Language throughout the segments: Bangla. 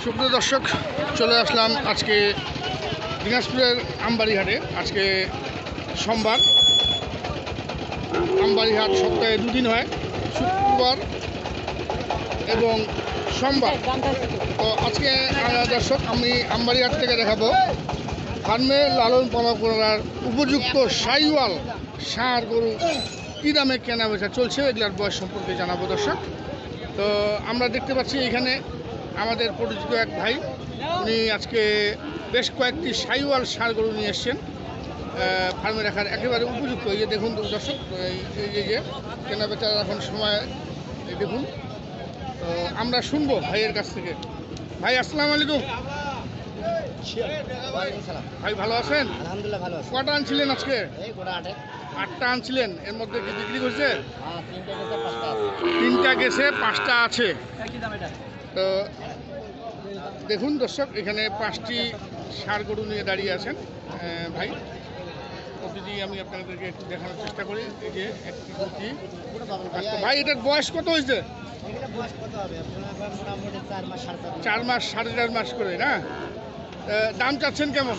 সুপ্রিয় দর্শক, চলে আসলাম আজকে দিনাজপুরের আমবাড়িহাটে। আজকে সোমবার। আমবাড়িহাট সপ্তাহে দুদিন হয়, শুক্রবার এবং সোমবার। তো আজকে দর্শক আমি আমবাড়িহাট থেকে দেখাবো ফার্মে লালন পালন করার উপযুক্ত শাহিওয়াল ষাঁড় গরু কী দামে কেনা বেচা চলছে, এগুলার বয়স সম্পর্কে জানাবো দর্শক। তো আমরা দেখতে পাচ্ছি এখানে আমাদের পরিচিত এক ভাই, উনি আজকে বেশ কয়েকটি শাহিওয়াল ষাঁড় গরু নিয়ে এসছেন ফার্মে রাখার একেবারে উপযুক্ত। এই যে দেখুন দর্শক, এই যে কেনা বেচার এখন সময়, এই দেখুন। তো আমরা শুনবো ভাইয়ের কাছ থেকে। ভাই আসসালামু আলাইকুম। ভাই ভালো আছেন? আলহামদুলিল্লাহ ভালো আছি। কটা আনছিলেন আজকে? এই গোটা 8টা আনছিলেন, এর মধ্যে কি বিক্রি করছে? হ্যাঁ, 3টা গেছে 5টা আছে। 3টা গেছে, 5টা আছে। কি দাম এটা? তো দেখুন দর্শক, এখানে 5টি ষাঁড় গরু নিয়ে দাঁড়িয়ে আছেন ভাই। প্রতিটি আমি আপনাদেরকে একটু দেখানোর চেষ্টা করি। এই যে একটি দুটি। ভাই এটার বয়স কত হয়েছে? এগুলা বয়স কত হবে? আপনার মোটামুটি 4 মাস 4.5 4 মাস 4.5 মাস করে না? দাম চাচ্ছেন কেমন?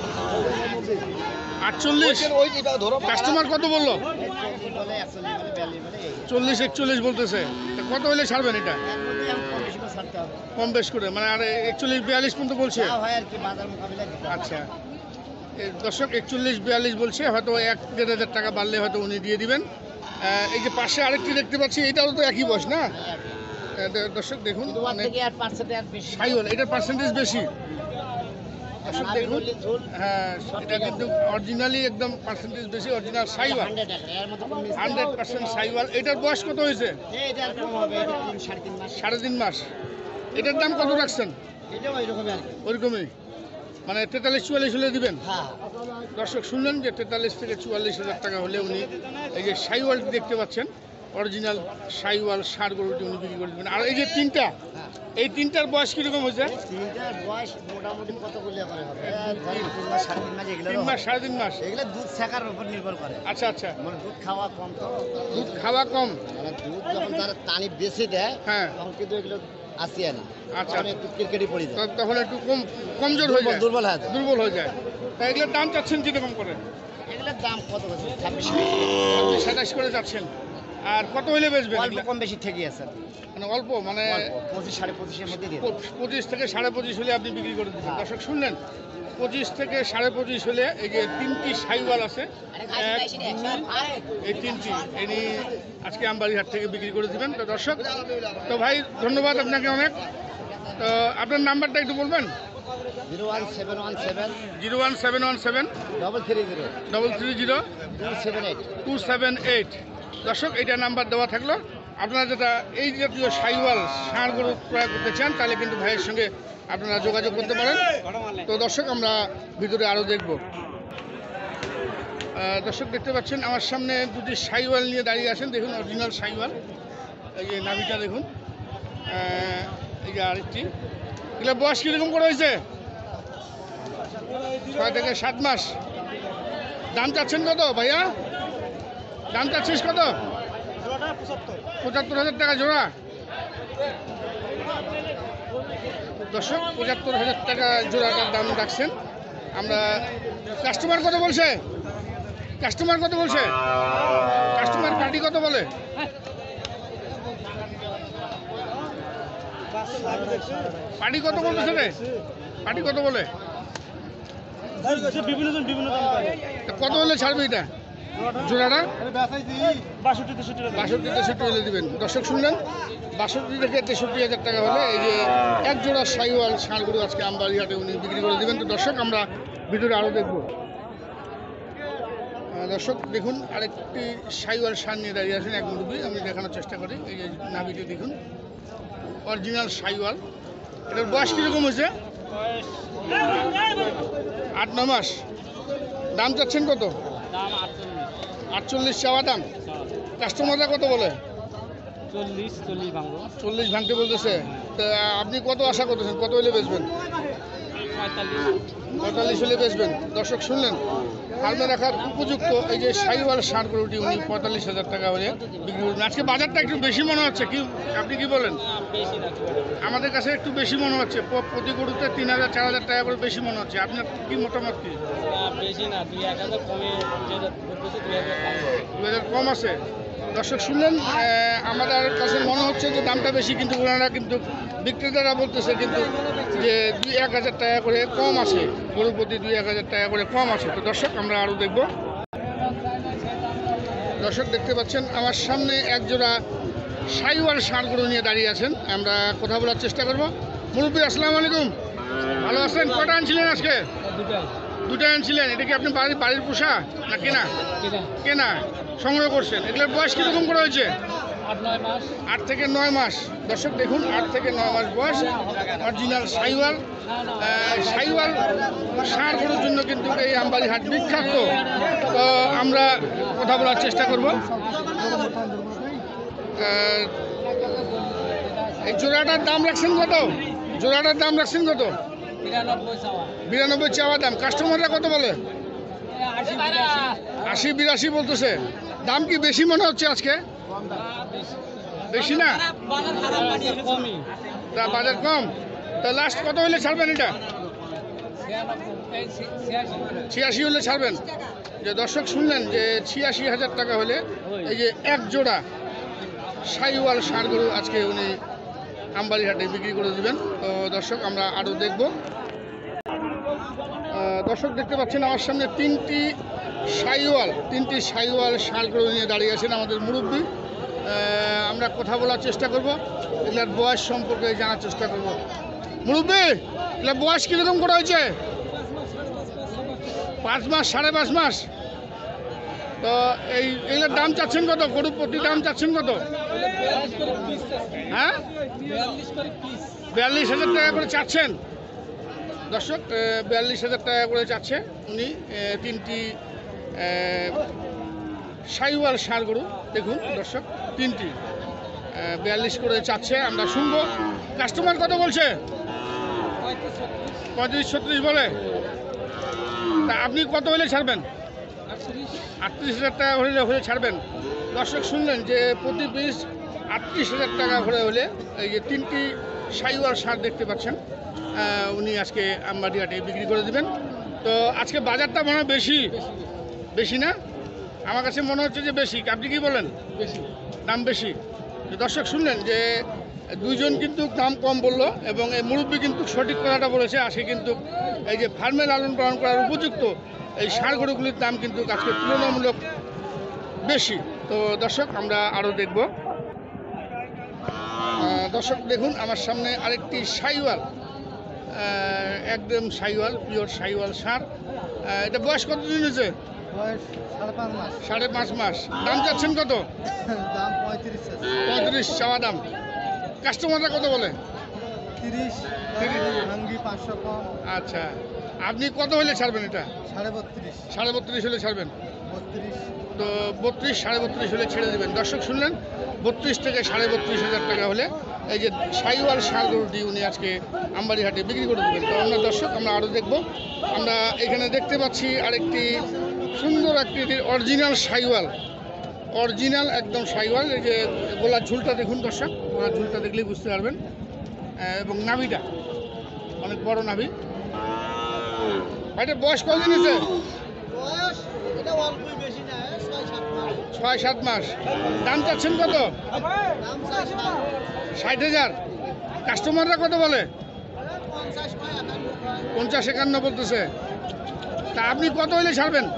48। কাস্টমার কত বললো? বলে 41 বলে 42 বলে এই। 40-41 বলতেছে। তা কত হলে ছাড়বেন এটা? এর মধ্যে আমি কম বেশি করে ছাড়তে হবে। কম বেশ করে, মানে আর 41-42 পর্যন্ত বলছে? যা হয় আর কি, বাজার মোকাবিলা দিতে হবে। আচ্ছা, দর্শক 41-42 বলছে, হয়তো 1-1.5 টাকা বাড়লে হয়তো উনি দিয়ে দিবেন। এই যে পাশে আরেকটি দেখতে পাচ্ছি, এটাও তো একই বয়স না? দর্শক দেখুন, কিন্তু ওর থেকে আর পার্সেন্টে আর বেশি। শাহিওয়াল, এটার পার্সেন্টেজ বেশি। দর্শক আমি দেখুন, বললি ঝোল হ্যাঁ এটা কিন্তু অরিজিনালি একদম পার্সেন্টেজ বেশি, অরিজিনাল শাহিওয়াল, 100 টাকা। এর মধ্যে কম বেশি। 100% শাহিওয়াল। এটার বয়স কত হয়েছে? এটা আর কম হবে, এটা 3.5 মাস। 3.5 মাস। এটার দাম কত রাখছেন? এটাও এরকমই আর কি। ওইরকমই, মানে 43-44 হলে দিবেন? হ্যাঁ, দর্শক শুনলেন যে 43 থেকে 44,000 টাকা হলে উনি এই যে শাহিওয়ালটি দেখতে পাচ্ছেন, অরিজিনাল শাহিওয়াল ষাঁড় গরুটি উনি বিক্রি করে দেবেন। আর এই যে 3টা, হ্যাঁ। এই 3টার বয়স কীরকম হয়েছে? 3টার বয়স মোটামুটি কত করলে করে হবে? 3 মাস 3.5 মাস এগুলো 3 মাস 3.5 মাস। এগুলো দুধ ছেঁকার উপর নির্ভর করে। আচ্ছা আচ্ছা, মানে দুধ খাওয়া কম তো। দুধ খাওয়া কম। মানে দুধ যখন তারা টানি বেশি দেয়, হ্যাঁ তখন কিন্তু এগুলো আসিয়া না। আচ্ছা, তখন একটু ক্রিকেটে পড়ে যায়, তখন একটু কমজোর হয়ে যায়, দুর্বল হয়ে যায়। দুর্বল হয়ে যায়। তাই এগুলোর দাম চাচ্ছেন কীরকম করে? এগুলোর দাম কত আছে? 26 আপনি 27 করে চাচ্ছেন। আর কত হলে বেচবেন? অল্প কম বেশি ঠিকই আছে, মানে অল্প, মানে 25 25.5 মধ্যে দিয়ে 25 থেকে 25.5 হলে আপনি বিক্রি করে দিচ্ছেন। হ্যাঁ। দর্শক শুনলেন, 25 থেকে 25.5 হলে এই যে 3টি শাহিওয়াল আছে, 1, 2, এই 3টি ইনি আজকে আমবাড়িহাট থেকে বিক্রি করে দিবেন। তো দর্শক, তো ভাই ধন্যবাদ আপনাকে অনেক। তো আপনার নাম্বারটা একটু বলবেন? 01717 01717 330 330 278। 278। দর্শক, এইটা নাম্বার দেওয়া থাকলো। আপনারা যেটা এই জাতীয় শাহিওয়াল ষাঁড় গরু ক্রয় করতে চান, তাহলে কিন্তু ভাইয়ের সঙ্গে আপনারা যোগাযোগ করতে পারেন। তো দর্শক, আমরা ভিতরে আরও দেখব। দর্শক দেখতে পাচ্ছেন আমার সামনে দুটি শাহিওয়াল নিয়ে দাঁড়িয়ে আছেন। দেখুন অরিজিনাল শাহিওয়াল, এই যে নাভিটা দেখুন। এই যে আরেকটি, এগুলো বয়স কীরকম করে হয়েছে? 6 থেকে 7 মাস। দাম চাচ্ছেন কত ভাইয়া? দাম চাচ্ছিস কত? 75,000 টাকা জোড়া। দর্শক 75,000 টাকা জোড়াটার দাম রাখছেন। আমরা কাস্টমার কত বলছে? কাস্টমার কত বলছে? কাস্টমার পার্টি কত বলে? পার্টি কত বলতেছে রে? পার্টি কত বলে? কত হলে ছাড়বে এটা জোড়াটা? 62-63 হলে দিবেন। দর্শক শুনলেন, 62 থেকে 63,000 টাকা হলে এই যে এক জোড়া শাহিওয়াল ষাঁড় গরু আজকে আমবাড়িহাটে উনি বিক্রি করে দেবেন। তো দর্শক, আমরা ভিতরে আরও দেখব। দর্শক দেখুন, আরেকটি শাহিওয়াল ষাঁড় নিয়ে দাঁড়িয়ে আছেন এক মুরব্বী, আমি দেখানোর চেষ্টা করি। এই যে নাভিতে দেখুন, অরিজিনাল শাহিওয়াল। এটার বয়স কীরকম হয়েছে? 8-9 মাস। দাম চাচ্ছেন কত? 48 চাওয়া দাম। কাস্টমাররা কত বলে? 40 ভাঙতে বলতেছে। তা আপনি কত আশা করতেছেন, কত হলে বেচবেন? 45 হলে বেচবেন। দর্শক শুনলেন, ফার্মে রাখার উপযুক্ত এই যে শাহিওয়াল ষাঁড় গরুটি উনি 45,000 টাকা হলে বিক্রি করবেন। আজকে বাজারটা একটু বেশি মনে হচ্ছে, কি আপনি কি বলেন? আমাদের কাছে একটু বেশি মনে হচ্ছে, প্রতি গরুতে 3,000 4,000 টাকা করে বেশি মনে হচ্ছে। আপনার কি মতামত কি? বেশি না, 2-1,000 কমে 2,000 কম আছে। দর্শক শুনলেন, আমাদের কাছে মনে হচ্ছে যে দামটা বেশি, কিন্তু ওনারা কিন্তু বিক্রেতারা বলতেছে কিন্তু যে 2-1,000 টাকা করে কম আছে, গরুর প্রতি 2-1,000 টাকা করে কম আছে। তো দর্শক আমরা আরও দেখব। দর্শক দেখতে পাচ্ছেন আমার সামনে একজোড়া শাহিওয়াল ষাঁড় গরু নিয়ে দাঁড়িয়ে আছেন, আমরা কথা বলার চেষ্টা করব। মুরব্বী আসসালামু আলাইকুম, ভালো আছেন? কটা আনছিলেন আজকে? দুটাই আনছিলেন। এটা কি আপনি বাড়ির পোষা না কেনা? কেনা সংগ্রহ করছেন। এগুলোর বয়স কীরকম করে হয়েছে? 8 থেকে 9 মাস। দর্শক দেখুন, 8 থেকে 9 মাস বয়স, অরিজিনাল শাহিওয়াল ষাঁড় গরুর জন্য কিন্তু এই আমবাড়ি হাট বিখ্যাত। তো আমরা কথা বলার চেষ্টা করব। এই জোড়াটার দাম রাখছেন কত? জোড়াটার দাম রাখছেন কত? 92 চাওয়া দাম। কাস্টমাররা কত বলে? 80-82 বলতেছে। দাম কি বেশি মনে হচ্ছে আজকে? বেশি না, তা বাজার কম। তা লাস্ট কত হলে ছাড়বেন এটা? 86 হলে ছাড়বেন। যে দর্শক শুনলেন যে 86,000 টাকা হলে এই যে এক জোড়া শাহিওয়াল ষাঁড় গরু আজকে উনি আমবাড়ি হাটে বিক্রি করে দিবেন। তো দর্শক আমরা আরও দেখব। দর্শক দেখতে পাচ্ছেন আমার সামনে তিনটি শাহিওয়াল ষাঁড় গরু নিয়ে দাঁড়িয়ে আছেন আমাদের মুরব্বী। আমরা কথা বলার চেষ্টা করব, এগুলার বয়স সম্পর্কে জানার চেষ্টা করব। মুরব্বী, এগুলার বয়স কীরকম করে হয়েছে? 5 মাস, 5.5 মাস। তো এগুলোর দাম চাচ্ছেন কত? গরু প্রতি দাম চাচ্ছেন কত? হ্যাঁ, 42,000 টাকা করে চাচ্ছেন। দর্শক 42,000 টাকা করে চাচ্ছে উনি তিনটি শাহিওয়াল ষাঁড় গরু। দেখুন দর্শক, তিনটি 42 করে চাচ্ছে। আমরা শুনবো কাস্টমার কত বলছে। 35-36 বলে। তা আপনি কত হলে ছাড়বেন? 38,000 টাকা হলে ছাড়বেন। দর্শক শুনলেন যে প্রতি পিস 38,000 টাকা করে হলে এই যে তিনটি শাহিওয়াল ষাঁড় দেখতে পাচ্ছেন উনি আজকে আমবাড়ি হাটে বিক্রি করে দিবেন। তো আজকে বাজারটা মনে হয় বেশি না? আমার কাছে মনে হচ্ছে যে বেশি। আপনি কি বলেন? বেশি, দাম বেশি। দর্শক শুনলেন যে দুইজন কিন্তু দাম কম বললো এবং এই মুরব্বী কিন্তু সঠিক কথাটা বলেছে। আজকে কিন্তু এই যে ফার্মে লালন পালন করার উপযুক্ত এই ষাঁড় গরুগুলির দাম কিন্তু আজকে তুলনামূলক বেশি। তো দর্শক আমরা আরও দেখব। দর্শক দেখুন আমার সামনে আরেকটি শাহিওয়াল, একদম শাহিওয়াল, পিওর শাহিওয়াল ষাঁড়। এটা বয়স কতদিন হয়েছে? বয়স 5.5 মাস। 5.5 মাস। দাম চাচ্ছেন কত? দাম 35 চাওয়া দাম। কাস্টমাররা কত বলে? 30 ভাঙ্গি 500 কম। আচ্ছা, আপনি কত হলে ছাড়বেন এটা? 32.5 32.5 হলে ছাড়বেন। 32 তো 32, 32.5 হলে ছেড়ে দেবেন। দর্শক শুনলেন, 32 থেকে 32,500 টাকা হলে এই যে শাহিওয়াল ষাঁড় গরুটি উনি আজকে আমবাড়ি হাটে বিক্রি করে দেবেন। তো আমরা দর্শক আমরা আরও দেখব। আমরা এখানে দেখতে পাচ্ছি আরেকটি সুন্দর একটি অরিজিনাল শাহিওয়াল, অরিজিনাল একদম শাহিওয়াল। এই যে গলার ঝুলটা দেখুন দর্শক, গলার ঝুলটা দেখলেই বুঝতে পারবেন। এবং নাভিটা অনেক বড় নাভি। ভাইটার বয়স কতদিন হয়েছে? বয়স এটা অল্পই, বেশি না, 6-7 মাস। 6-7 মাস। দাম চাচ্ছেন কত? দাম 60,000। কাস্টমাররা কত বলে? 50-51 বলতেছে। তা আপনি কত হলে ছাড়বেন?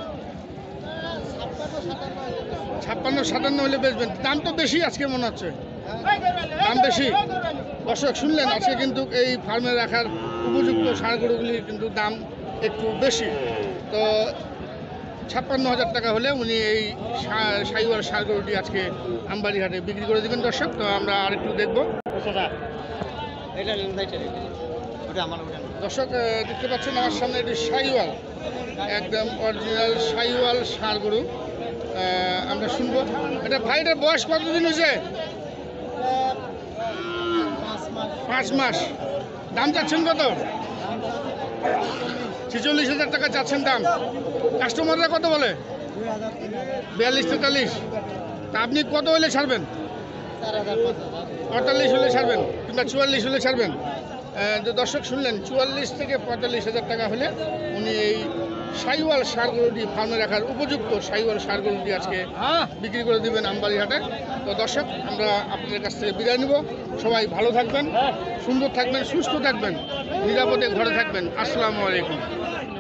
56-57 হলে বেচবেন। দাম তো বেশি আজকে মনে হচ্ছে, দাম বেশি। দর্শক শুনলেন আজকে কিন্তু এই ফার্মে রাখার উপযুক্ত ষাঁড় গরুগুলির কিন্তু দাম একটু বেশি। তো 56,000 টাকা হলে উনি এই শাহিওয়াল ষাঁড় গরুটি আজকে আমবাড়ি হাটে বিক্রি করে দেবেন। দর্শক তো আমরা আরেকটু দেখবো। দর্শক দেখতে পাচ্ছেন আমার সামনে এটি শাহিওয়াল, একদম অরিজিনাল শাহিওয়াল ষাঁড় গরু। আমরা শুনবো এটা। ভাইটার বয়স কতদিন হয়েছে? 5 মাস। দাম চাচ্ছেন কত? 46,000 টাকা চাচ্ছেন দাম। কাস্টমাররা কত বলে? 42-43। তা আপনি কত হলে ছাড়বেন? 48 হলে ছাড়বেন কিংবা 44 হলে ছাড়বেন? যে দর্শক শুনলেন 44 থেকে 45,000 টাকা হলে উনি এই সাইওয়াল ষাঁড় গরুটি ফার্মে রাখার উপযুক্ত সাইওয়াল ষাঁড় গরুটি আজকে বিক্রি করে দিবেন আমবাড়ি হাটে। তো দর্শক আমরা আপনাদের কাছ থেকে বিদায় নেব। সবাই ভালো থাকবেন, সুন্দর থাকবেন, সুস্থ থাকবেন, নিরাপদে ঘরে থাকবেন। আসসালামু আলাইকুম।